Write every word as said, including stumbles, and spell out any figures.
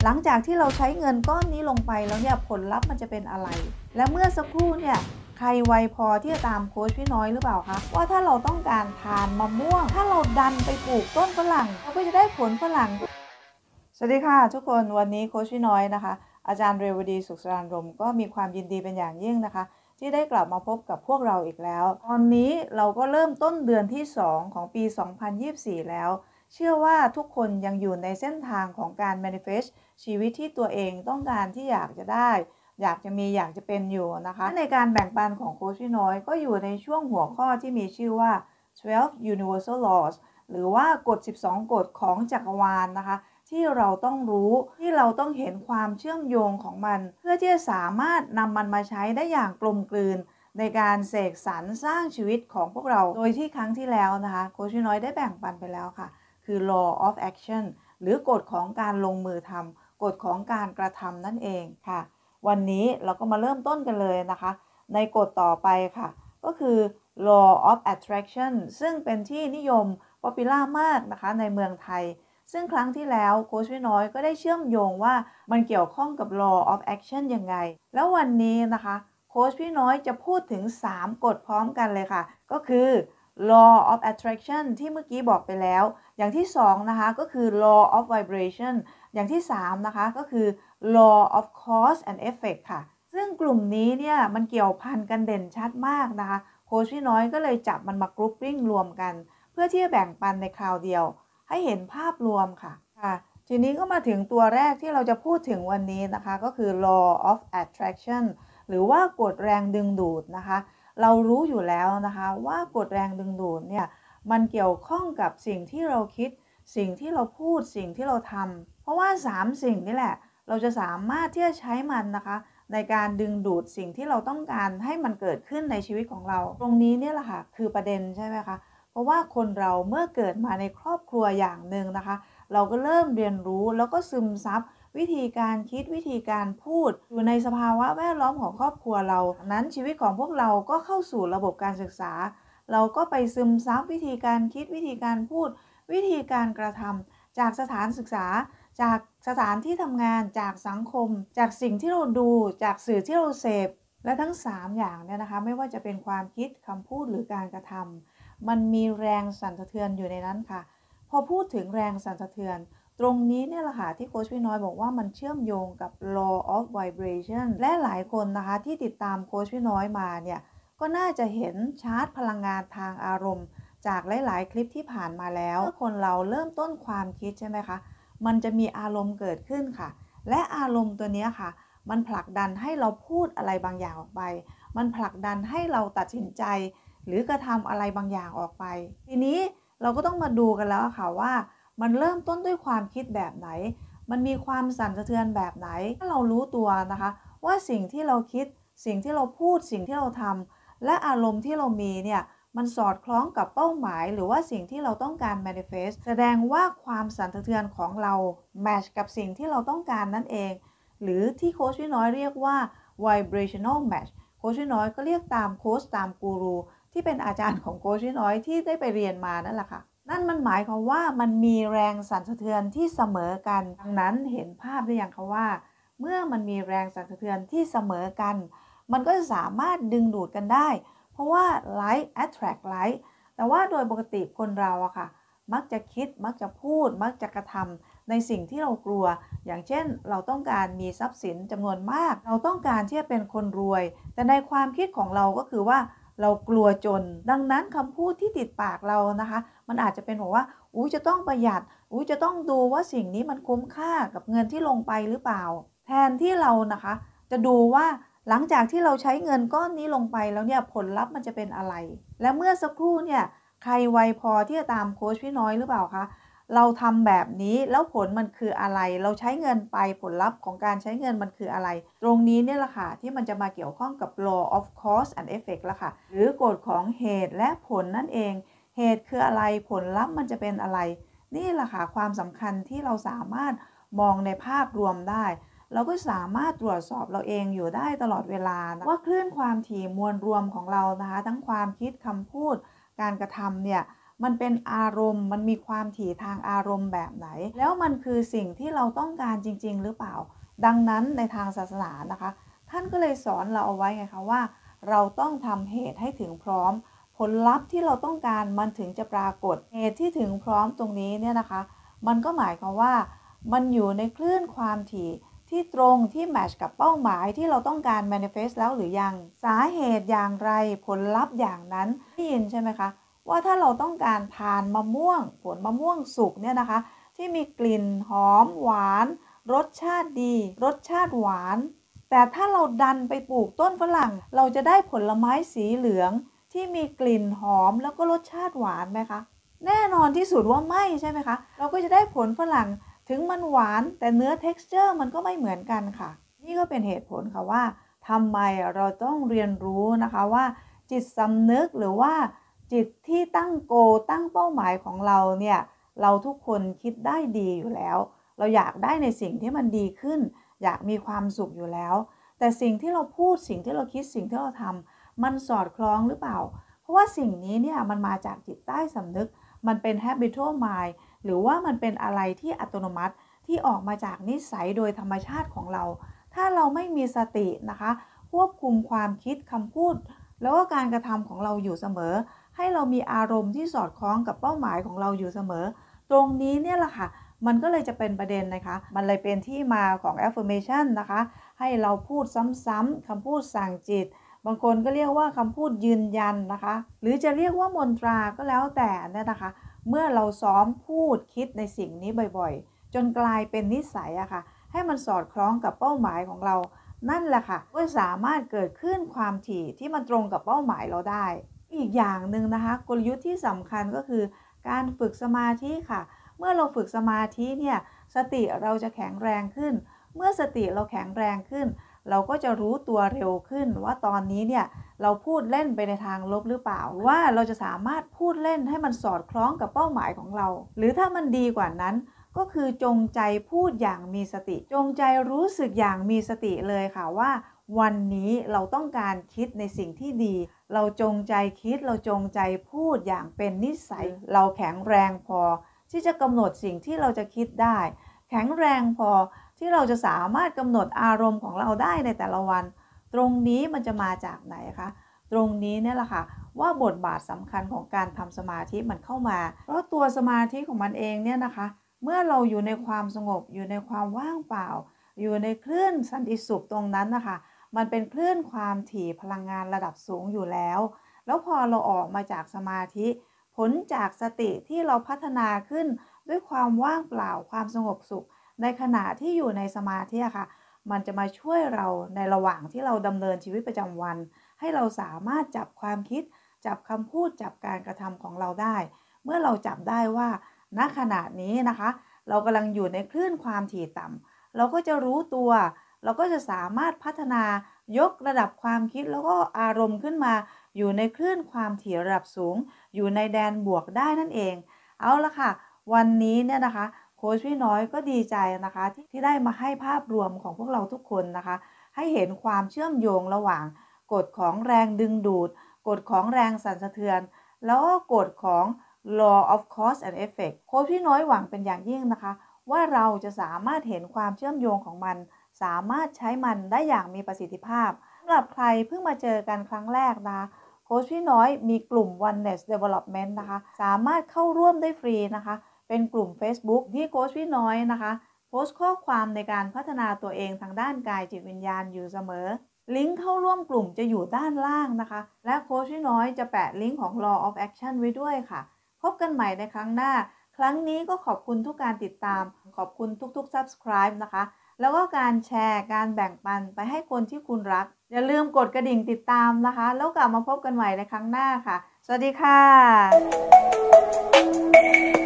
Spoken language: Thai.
หลังจากที่เราใช้เงินก้อนนี้ลงไปแล้วเนี่ยผลลัพธ์มันจะเป็นอะไรและเมื่อสักครู่เนี่ยใครไวพอที่จะตามโค้ชพี่น้อยหรือเปล่าคะว่าถ้าเราต้องการทานมะม่วงถ้าเราดันไปปลูกต้นฝรั่งเราก็จะได้ผลฝรั่งสวัสดีค่ะทุกคนวันนี้โค้ชพี่น้อยนะคะอาจารย์เรวดีสุขสรานรมก็มีความยินดีเป็นอย่างยิ่งนะคะที่ได้กลับมาพบกับพวกเราอีกแล้วตอนนี้เราก็เริ่มต้นเดือนที่สองของปีสองพันยี่สิบสี่แล้วเชื่อว่าทุกคนยังอยู่ในเส้นทางของการ manifest ชีวิตที่ตัวเองต้องการที่อยากจะได้อยากจะมีอยากจะเป็นอยู่นะคะในการแบ่งปันของโค้ชพี่น้อยก็อยู่ในช่วงหัวข้อที่มีชื่อว่าtwelve universal laws หรือว่ากฎสิบสองกฎของจักรวาลนะคะที่เราต้องรู้ที่เราต้องเห็นความเชื่อมโยงของมันเพื่อที่จะสามารถนำมันมาใช้ได้อย่างกลมกลืนในการเสกสรรสร้างชีวิตของพวกเราโดยที่ครั้งที่แล้วนะคะโค้ชพี่น้อยได้แบ่งปันไปแล้วค่ะคือ law of action หรือกฎของการลงมือทำกฎของการกระทำนั่นเองค่ะวันนี้เราก็มาเริ่มต้นกันเลยนะคะในกฎต่อไปค่ะก็คือ law of attraction ซึ่งเป็นที่นิยม popular มากนะคะในเมืองไทยซึ่งครั้งที่แล้วโค้ชพี่น้อยก็ได้เชื่อมโยงว่ามันเกี่ยวข้องกับ law of action ยังไงแล้ววันนี้นะคะโค้ชพี่น้อยจะพูดถึงสามกฎพร้อมกันเลยค่ะก็คือ law of attraction ที่เมื่อกี้บอกไปแล้วอย่างที่สองนะคะก็คือ law of vibration อย่างที่สามนะคะก็คือ law of cause and effect ค่ะซึ่งกลุ่มนี้เนี่ยมันเกี่ยวพันกันเด่นชัดมากนะคะโค้ชพี่น้อยก็เลยจับมันมากรุ๊ปปิ้งรวมกันเพื่อที่จะแบ่งปันในคราวเดียวให้เห็นภาพรวมค่ะค่ะทีนี้ก็มาถึงตัวแรกที่เราจะพูดถึงวันนี้นะคะก็คือ law of attraction หรือว่ากฎแรงดึงดูดนะคะเรารู้อยู่แล้วนะคะว่ากฎแรงดึงดูดเนี่ยมันเกี่ยวข้องกับสิ่งที่เราคิดสิ่งที่เราพูดสิ่งที่เราทำเพราะว่าสามสิ่งนี้แหละเราจะสามารถที่จะใช้มันนะคะในการดึงดูดสิ่งที่เราต้องการให้มันเกิดขึ้นในชีวิตของเราตรงนี้เนี่ยแหละค่ะคือประเด็นใช่ไหมคะเพราะว่าคนเราเมื่อเกิดมาในครอบครัวอย่างหนึ่งนะคะเราก็เริ่มเรียนรู้แล้วก็ซึมซับวิธีการคิดวิธีการพูดอยู่ในสภาวะแวดล้อมของครอบครัวเรานั้นชีวิตของพวกเราก็เข้าสู่ระบบการศึกษาเราก็ไปซึมซับวิธีการคิดวิธีการพูดวิธีการกระทำจากสถานศึกษาจากสถานที่ทำงานจากสังคมจากสิ่งที่เราดูจากสื่อที่เราเสพและทั้งสามอย่างเนี่ยนะคะไม่ว่าจะเป็นความคิดคำพูดหรือการกระทำมันมีแรงสั่นสะเทือนอยู่ในนั้นค่ะพอพูดถึงแรงสั่นสะเทือนตรงนี้เนี่ยแหละค่ะที่โค้ชพี่น้อยบอกว่ามันเชื่อมโยงกับ law of vibration และหลายคนนะคะที่ติดตามโค้ชพี่น้อยมาเนี่ยก็น่าจะเห็นชาร์ตพลังงานทางอารมณ์จากหลายๆคลิปที่ผ่านมาแล้วเมื่อคนเราเริ่มต้นความคิดใช่ไหมคะมันจะมีอารมณ์เกิดขึ้นค่ะและอารมณ์ตัวนี้ค่ะมันผลักดันให้เราพูดอะไรบางอย่างออกไปมันผลักดันให้เราตัดสินใจหรือกระทำอะไรบางอย่างออกไปทีนี้เราก็ต้องมาดูกันแล้วค่ะว่ามันเริ่มต้นด้วยความคิดแบบไหนมันมีความสั่นสะเทือนแบบไหนถ้าเรารู้ตัวนะคะว่าสิ่งที่เราคิดสิ่งที่เราพูดสิ่งที่เราทำและอารมณ์ที่เรามีเนี่ยมันสอดคล้องกับเป้าหมายหรือว่าสิ่งที่เราต้องการ manifest แสดงว่าความสั่นสะเทือนของเรา match กับสิ่งที่เราต้องการนั่นเองหรือที่โค้ชพี่น้อยเรียกว่า vibrational match โค้ชพี่น้อยก็เรียกตามโค้ชตามกูรูที่เป็นอาจารย์ของโค้ชพี่น้อยที่ได้ไปเรียนมานั่นแหละค่ะนั่นมันหมายความว่ามันมีแรงสั่นสะเทือนที่เสมอกันดังนั้นเห็นภาพหรือยังคะว่าเมื่อมันมีแรงสั่นสะเทือนที่เสมอกันมันก็จะสามารถดึงดูดกันได้เพราะว่า like attract like แต่ว่าโดยปกติคนเราอะค่ะมักจะคิดมักจะพูดมักจะกระทำในสิ่งที่เรากลัวอย่างเช่นเราต้องการมีทรัพย์สินจำนวนมากเราต้องการที่จะเป็นคนรวยแต่ในความคิดของเราก็คือว่าเรากลัวจนดังนั้นคำพูดที่ติดปากเรานะคะมันอาจจะเป็นบอกว่าอุ้ยจะต้องประหยัดอุ้ยจะต้องดูว่าสิ่งนี้มันคุ้มค่ากับเงินที่ลงไปหรือเปล่าแทนที่เรานะคะจะดูว่าหลังจากที่เราใช้เงินก้อนนี้ลงไปแล้วเนี่ยผลลัพธ์มันจะเป็นอะไรและเมื่อสักครู่เนี่ยใครไวพอที่จะตามโค้ชพี่น้อยหรือเปล่าคะเราทำแบบนี้แล้วผลมันคืออะไรเราใช้เงินไปผลลัพธ์ของการใช้เงินมันคืออะไรตรงนี้เนี่ยแหละค่ะที่มันจะมาเกี่ยวข้องกับ law of cause and effect ละค่ะหรือกฎของเหตุและผลนั่นเองเหตุคืออะไรผลลัพธ์มันจะเป็นอะไรนี่แหละค่ะความสำคัญที่เราสามารถมองในภาพรวมได้เราก็สามารถตรวจสอบเราเองอยู่ได้ตลอดเวลานะว่าคลื่นความถี่มวลรวมของเรานะคะทั้งความคิดคำพูดการกระทำเนี่ยมันเป็นอารมณ์มันมีความถี่ทางอารมณ์แบบไหนแล้วมันคือสิ่งที่เราต้องการจริงๆหรือเปล่าดังนั้นในทางศาสนานะคะท่านก็เลยสอนเราเอาไว้ไงคะว่าเราต้องทำเหตุให้ถึงพร้อมผลลัพธ์ที่เราต้องการมันถึงจะปรากฏเหตุที่ถึงพร้อมตรงนี้เนี่ยนะคะมันก็หมายความว่ามันอยู่ในคลื่นความถี่ที่ตรงที่แมทช์กับเป้าหมายที่เราต้องการ manifest แล้วหรือยังสาเหตุอย่างไรผลลัพธ์อย่างนั้นได้ยินใช่ไหมคะว่าถ้าเราต้องการทานมะม่วงผลมะม่วงสุกเนี่ยนะคะที่มีกลิ่นหอมหวานรสชาติดีรสชาติหวานแต่ถ้าเราดันไปปลูกต้นฝรั่งเราจะได้ผลไม้สีเหลืองที่มีกลิ่นหอมแล้วก็รสชาติหวานไหมคะแน่นอนที่สุดว่าไม่ใช่ไหมคะเราก็จะได้ผลฝรั่งถึงมันหวานแต่เนื้อ texture มันก็ไม่เหมือนกันค่ะนี่ก็เป็นเหตุผลค่ะว่าทำไมเราต้องเรียนรู้นะคะว่าจิตสำนึกหรือว่าจิตที่ตั้งโกตั้งเป้าหมายของเราเนี่ยเราทุกคนคิดได้ดีอยู่แล้วเราอยากได้ในสิ่งที่มันดีขึ้นอยากมีความสุขอยู่แล้วแต่สิ่งที่เราพูดสิ่งที่เราคิดสิ่งที่เราทำมันสอดคล้องหรือเปล่าเพราะว่าสิ่งนี้เนี่ยมันมาจากจิตใต้สำนึกมันเป็น habitual mind หรือว่ามันเป็นอะไรที่อัตโนมัติที่ออกมาจากนิสัยโดยธรรมชาติของเราถ้าเราไม่มีสตินะคะควบคุมความคิดคำพูดแล้วก็การกระทำของเราอยู่เสมอให้เรามีอารมณ์ที่สอดคล้องกับเป้าหมายของเราอยู่เสมอตรงนี้เนี่ยแหละค่ะมันก็เลยจะเป็นประเด็นนะคะมันเลยเป็นที่มาของ affirmation นะคะให้เราพูดซ้ำๆคำพูดสั่งจิตบางคนก็เรียกว่าคำพูดยืนยันนะคะหรือจะเรียกว่ามนตราก็แล้วแต่เนี่ยนะคะเมื่อเราซ้อมพูดคิดในสิ่งนี้บ่อยๆจนกลายเป็นนิสัยอะค่ะให้มันสอดคล้องกับเป้าหมายของเรานั่นแหละค่ะก็สามารถเกิดขึ้นความถี่ที่มันตรงกับเป้าหมายเราได้อีกอย่างหนึ่งนะคะกลยุทธ์ที่สำคัญก็คือการฝึกสมาธิค่ะเมื่อเราฝึกสมาธิเนี่ยสติเราจะแข็งแรงขึ้นเมื่อสติเราแข็งแรงขึ้นเราก็จะรู้ตัวเร็วขึ้นว่าตอนนี้เนี่ยเราพูดเล่นไปในทางลบหรือเปล่าว่าเราจะสามารถพูดเล่นให้มันสอดคล้องกับเป้าหมายของเราหรือถ้ามันดีกว่านั้นก็คือจงใจพูดอย่างมีสติจงใจรู้สึกอย่างมีสติเลยค่ะว่าวันนี้เราต้องการคิดในสิ่งที่ดีเราจงใจคิดเราจงใจพูดอย่างเป็นนิสัยเราแข็งแรงพอที่จะกำหนดสิ่งที่เราจะคิดได้แข็งแรงพอที่เราจะสามารถกำหนดอารมณ์ของเราได้ในแต่ละวันตรงนี้มันจะมาจากไหนคะตรงนี้เนี่ยแหละค่ะว่าบทบาทสำคัญของการทำสมาธิมันเข้ามาเพราะตัวสมาธิของมันเองเนี่ยนะคะเมื่อเราอยู่ในความสงบอยู่ในความว่างเปล่าอยู่ในคลื่นสันติสุขตรงนั้นนะคะมันเป็นคลื่นความถี่พลังงานระดับสูงอยู่แล้วแล้วพอเราออกมาจากสมาธิผลจากสติที่เราพัฒนาขึ้นด้วยความว่างเปล่าความสงบสุขในขณะที่อยู่ในสมาธิค่ะมันจะมาช่วยเราในระหว่างที่เราดำเนินชีวิตประจำวันให้เราสามารถจับความคิดจับคำพูดจับการกระทำของเราได้เมื่อเราจับได้ว่าณขณะนี้นะคะเรากำลังอยู่ในคลื่นความถี่ต่ำเราก็จะรู้ตัวเราก็จะสามารถพัฒนายกระดับความคิดแล้วก็อารมณ์ขึ้นมาอยู่ในคลื่นความถี่ระดับสูงอยู่ในแดนบวกได้นั่นเองเอาละค่ะวันนี้เนี่ยนะคะโค้ชพี่น้อยก็ดีใจนะคะที่ที่ได้มาให้ภาพรวมของพวกเราทุกคนนะคะให้เห็นความเชื่อมโยงระหว่างกฎของแรงดึงดูดกฎของแรงสั่นสะเทือนแล้วก็กฎของ law of cause and effect โค้ชพี่น้อยหวังเป็นอย่างยิ่งนะคะว่าเราจะสามารถเห็นความเชื่อมโยงของมันสามารถใช้มันได้อย่างมีประสิทธิภาพสำหรับใครเพิ่งมาเจอกันครั้งแรกนะคะโค้ชพี่น้อยมีกลุ่ม Oneness Development นะคะสามารถเข้าร่วมได้ฟรีนะคะเป็นกลุ่ม Facebook ที่โค้ชพี่น้อยนะคะโพสต์ข้อความในการพัฒนาตัวเองทางด้านกายจิตวิญญาณอยู่เสมอลิงก์เข้าร่วมกลุ่มจะอยู่ด้านล่างนะคะและโค้ชพี่น้อยจะแปะลิงก์ของ Law of Action ไว้ด้วยค่ะพบกันใหม่ในครั้งหน้าครั้งนี้ก็ขอบคุณทุกการติดตามขอบคุณทุกๆ Subscribe นะคะแล้วก็การแชร์การแบ่งปันไปให้คนที่คุณรักอย่าลืมกดกระดิ่งติดตามนะคะแล้วกลับมาพบกันใหม่ในครั้งหน้าค่ะสวัสดีค่ะ